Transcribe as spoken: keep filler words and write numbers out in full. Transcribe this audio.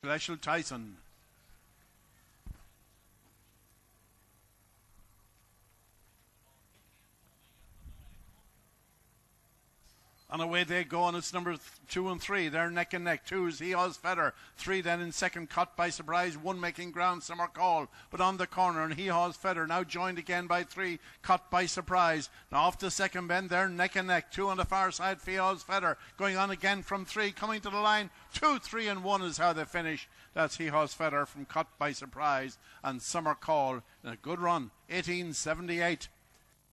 KILLESHIL TYSON. And away they go, and it's number th two and three. They're neck and neck. Two is HEE HAWS FEDOR. Three then in second, Caught by Surprise. One making ground, Summer Call. But on the corner, and HEE HAWS FEDOR now joined again by three, Caught by Surprise. Now off the second bend, they're neck and neck. Two on the far side, HEE HAWS FEDOR. Going on again from three, coming to the line. Two, three, and one is how they finish. That's HEE HAWS FEDOR from Caught by Surprise and Summer Call. And a good run, eighteen seventy-eight.